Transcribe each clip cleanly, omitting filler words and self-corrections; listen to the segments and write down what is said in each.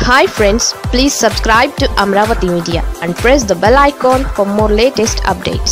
Hi friends, please subscribe to Amaravathi Media and press the bell icon for more latest updates.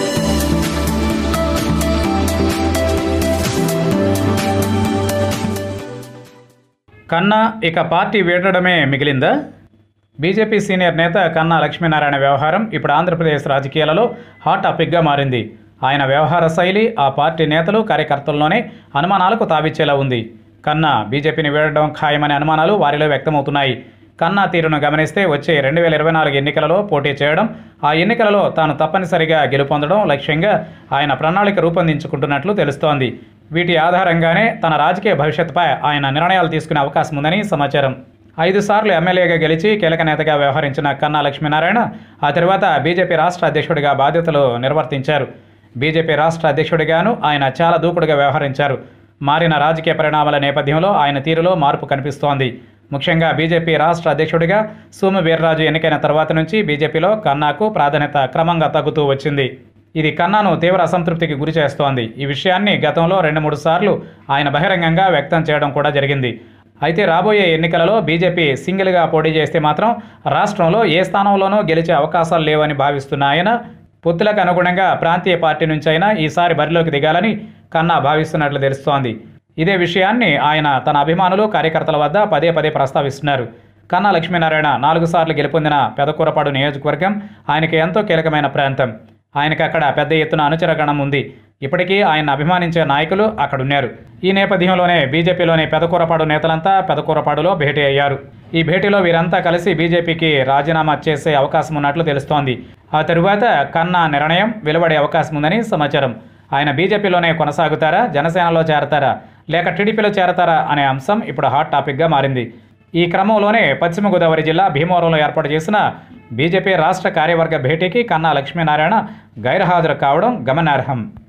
Kanna ఇక party వీడడమే మిగిలిందా? BJP senior నేత కన్నా లక్ష్మీ వ్యవహారం ఇప్పుడు ఆంధ్రప్రదేశ్ రాజకీయాలలో హాట్ టాపిక్గా మారింది. ఆయన వ్యవహార శైలి ఆ పార్టీ నేతలు కార్యకర్తల్లోనే అనుమానాలకు తావిచ్చేలా ఉంది. కన్నా బీజేపీని వీడడం ఖాయమనే అనుమానాలు వారిలో వ్యక్తమవుతున్నాయి. కన్నా తీరును గమనిస్తే వచ్చే 2024 ఎన్నికలలో పోటీ చేయడం, ఆ ఎన్నికలలో తాను తప్పనిసరిగా గెలుపొందడం లక్ష్యంగా ఆయన ప్రణాళిక రూపొందించుకుంటున్నట్లు తెలుస్తోంది. వీటి ఆధారంగానే తన రాజకీయ భవిష్యత్తుపై ఆయన నిర్ణయాలు తీసుకునే అవకాశం ఉందని సమాచారం. 5 సార్లు ఎమ్మెల్యేగా గెలిచి కీలక నేతగా వ్యవహరించిన కన్నా లక్ష్మీనారాయణ ఆ తర్వాత బీజేపీ రాష్ట్ర అధ్యక్షుడిగా బాధ్యతలు నిర్వర్తించారు. బీజేపీ రాష్ట్ర అధ్యక్షుడిగాను ఆయన చాలా దూకుడుగా వ్యవహరించారు. మారిన రాజకీయ పరిణామాల నేపథ్యంలో ఆయన తీరులో మార్పు కనిపిస్తోంది. ముఖ్యంగా బీజేపీ రాష్ట్ర అధ్యక్షుడిగా సోము వీర్రాజు ఎన్నికైన తర్వాత నుంచి బీజేపీలో కన్నాకు ప్రాధాన్యత క్రమంగా తగ్గుతూ వచ్చింది. ఇది కన్నాను తీవ్ర అసంతృప్తికి గురి చేస్తోంది. ఈ విషయాన్ని గతంలో 2-3 సార్లు ఆయన బహిరంగంగా వ్యక్తం చేయడం కూడా జరిగింది. అయితే రాబోయే ఎన్నికలలో బీజేపీ సింగిల్గా పోటీ చేస్తే మాత్రం రాష్ట్రంలో ఏ స్థానంలోనూ గెలిచే అవకాశాలు లేవని భావిస్తున్న ఆయన పొత్తులకు అనుగుణంగా ప్రాంతీయ పార్టీ నుంచి అయినా ఈసారి బరిలోకి దిగాలని కన్నా భావిస్తున్నట్లు తెలుస్తోంది. ఇదే విషయాన్ని ఆయన తన అభిమానులు కార్యకర్తల వద్ద పదే ప్రస్తావిస్తున్నారు. కన్నా లక్ష్మీనారాయణ 4 సార్లు గెలుపొందిన పెదకూరపాడు నియోజకవర్గం ఆయనకి ఎంతో కీలకమైన ప్రాంతం. ఆయనకి అక్కడ పెద్ద ఎత్తున అనుచరగణం ఉంది. ఇప్పటికీ ఆయన అభిమానించే నాయకులు అక్కడున్నారు. ఈ నేపథ్యంలోనే బీజేపీలోని పెదకూరపాడు నేతలంతా పెదకూరపాడులో భేటీ అయ్యారు. ఈ భేటీలో వీరంతా కలిసి బీజేపీకి రాజీనామా చేసే అవకాశం ఉన్నట్లు తెలుస్తోంది. ఆ తరువాత కన్నా నిర్ణయం వెలువడే అవకాశం ఉందని సమాచారం. ఆయన బీజేపీలోనే కొనసాగుతారా, జనసేనలో చేరతారా, లేక టీడీపీలో చేరతారా అనే అంశం ఇప్పుడు హాట్ టాపిక్గా మారింది. ఈ క్రమంలోనే పశ్చిమ గోదావరి జిల్లా భీమవరంలో ఏర్పాటు చేసిన బీజేపీ రాష్ట్ర కార్యవర్గ భేటీకి కన్నా లక్ష్మీనారాయణ గైర్హాజరు కావడం గమనార్హం.